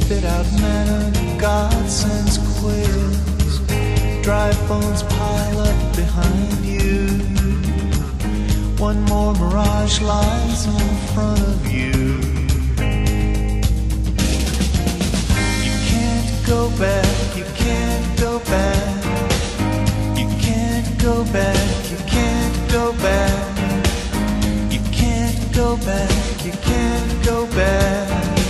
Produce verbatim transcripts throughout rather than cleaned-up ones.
spit out manna, God sends quails. Dry bones pile up behind you. One more mirage lies in front of you. You can't go back, you can't go back. You can't go back, you can't go back. You can't go back, you can't go back.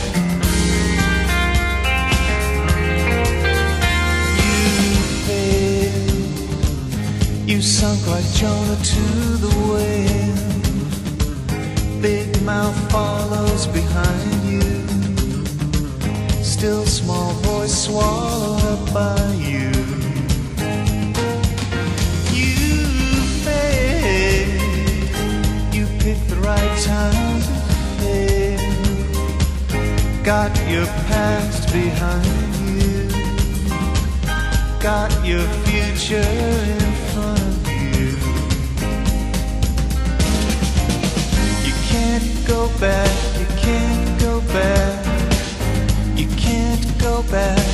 You sunk like Jonah to the whale. Big mouth follows behind you. Still small voice swallowed up by you. You failed. You picked the right time to fail. Got your past behind you. Got your future in front of you. You can't go back, you can't go back. You can't go back,